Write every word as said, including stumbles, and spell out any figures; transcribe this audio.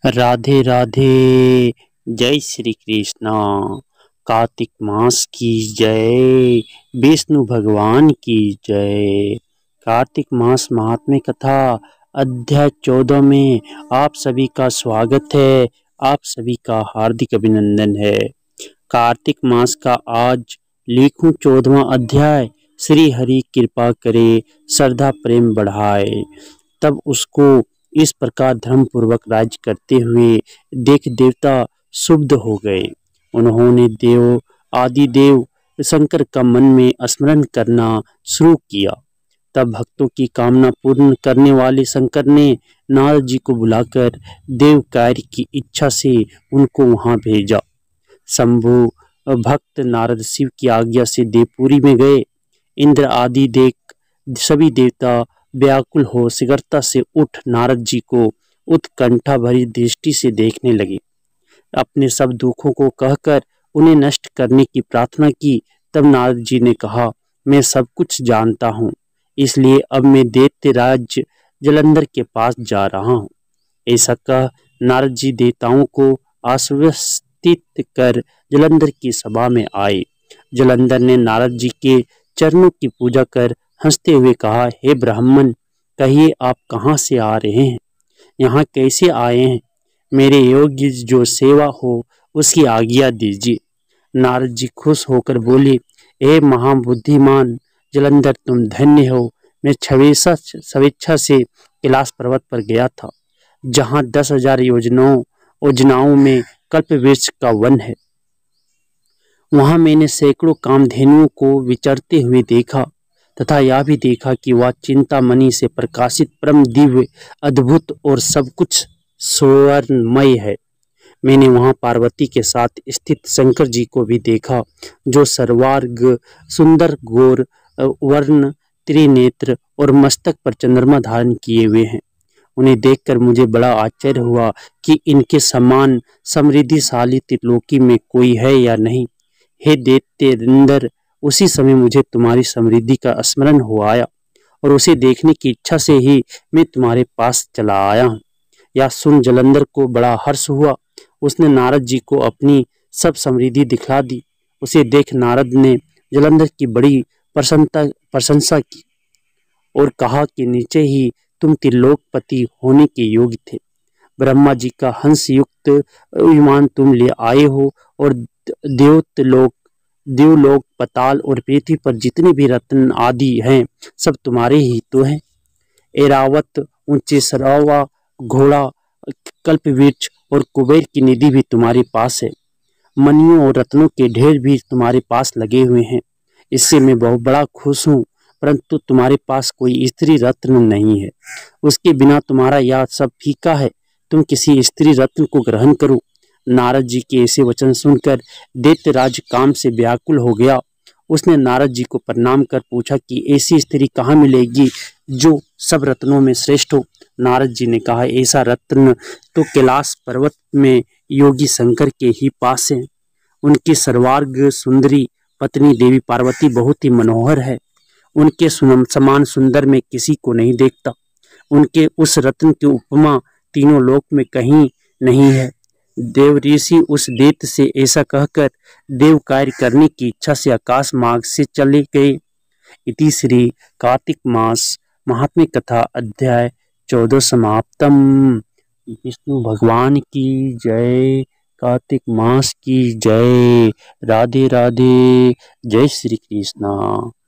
राधे राधे। जय श्री कृष्णा। कार्तिक मास की जय। विष्णु भगवान की जय। कार्तिक मास महात्म्य कथा अध्याय चौदह में आप सभी का स्वागत है। आप सभी का हार्दिक अभिनंदन है। कार्तिक मास का आज लिखूं चौदहवां अध्याय। श्री हरि कृपा करे, श्रद्धा प्रेम बढ़ाए। तब उसको इस प्रकार धर्म पूर्वक राज्य करते हुए देख देवता शुद्ध हो गए। उन्होंने देव आदि देव शंकर का मन में स्मरण करना शुरू किया। तब भक्तों की कामना पूर्ण करने वाले शंकर ने नारद जी को बुलाकर देव कार्य की इच्छा से उनको वहां भेजा। शंभु भक्त नारद शिव की आज्ञा से देवपुरी में गए। इंद्र आदि देख सभी देवता व्याकुल हो शीघ्रता से उठ नारद जी को उत्कंठा भरी दृष्टि से देखने लगे। अपने सब दुखों को कहकर उन्हें नष्ट करने की प्रार्थना की। तब नारद जी ने कहा, मैं सब कुछ जानता हूँ, इसलिए अब मैं दैत्य राज्य जलंधर के पास जा रहा हूँ। ऐसा कह नारद जी देवताओं को आश्वस्तित कर जलंधर की सभा में आए। जलंधर ने नारद जी के चरणों की पूजा कर हंसते हुए कहा, हे ब्राह्मण, कहिए आप कहाँ से आ रहे हैं, यहाँ कैसे आए हैं? मेरे योग्य जो सेवा हो उसकी आज्ञा दीजिए। नारद जी खुश होकर बोले, हे महाबुद्धिमान जलंधर, तुम धन्य हो। मैं छवेशा स्वेच्छा से कैलाश पर्वत पर गया था, जहाँ दस हजार योजनाओं योजनाओं में कल्प वृक्ष का वन है। वहां मैंने सैकड़ों कामधेनुओं को विचरते हुए देखा तथा यह भी देखा कि वह चिंतामणि से प्रकाशित परम दिव्य, अद्भुत और सब कुछ स्वर्णमय है। मैंने वहां पार्वती के साथ स्थित शंकर जी को भी देखा, जो सर्वार्ग सुंदर गोर वर्ण त्रिनेत्र और मस्तक पर चंद्रमा धारण किए हुए हैं। उन्हें देखकर मुझे बड़ा आश्चर्य हुआ कि इनके समान समृद्धिशाली त्रिलोकी में कोई है या नहीं। हे दैत्येंद्र, उसी समय मुझे तुम्हारी समृद्धि का स्मरण हो आया और उसे देखने की इच्छा से ही मैं तुम्हारे पास चला आया हूँ। यह सुन जलंधर को बड़ा हर्ष हुआ। उसने नारद जी को अपनी सब समृद्धि दिखला दी। उसे देख नारद ने जलंधर की बड़ी प्रसन्नता प्रशंसा की और कहा कि नीचे ही तुम त्रिलोकपति होने के योग्य थे। ब्रह्मा जी का हंस युक्त विमान तुम ले आए हो और देवलोक देवलोक पताल और पृथ्वी पर जितने भी रत्न आदि हैं, सब तुम्हारे ही तो हैं। एरावत, ऊंचे सरावा, घोड़ा, कल्पवृक्ष और कुबेर की निधि भी तुम्हारे पास है। मणियों और रत्नों के ढेर भी तुम्हारे पास लगे हुए हैं। इससे मैं बहुत बड़ा खुश हूँ, परंतु तुम्हारे पास कोई स्त्री रत्न नहीं है। उसके बिना तुम्हारा यह सब फीका है। तुम किसी स्त्री रत्न को ग्रहण करो। नारद जी के ऐसे वचन सुनकर दैत्यराज काम से व्याकुल हो गया। उसने नारद जी को प्रणाम कर पूछा कि ऐसी स्त्री कहाँ मिलेगी जो सब रत्नों में श्रेष्ठ हो। नारद जी ने कहा, ऐसा रत्न तो कैलाश पर्वत में योगी शंकर के ही पास है। उनकी सर्वार्ग सुंदरी पत्नी देवी पार्वती बहुत ही मनोहर है। उनके समान सुंदर में किसी को नहीं देखता। उनके उस रत्न की उपमा तीनों लोक में कहीं नहीं है। देव ऋषि उस दैत्य से ऐसा कहकर देव कार्य करने की इच्छा से आकाश मार्ग से चले गए। इति श्री कार्तिक मास महात्म्य कथा अध्याय चौदह समाप्तम। विष्णु भगवान की जय। कार्तिक मास की जय। राधे राधे। जय श्री कृष्णा।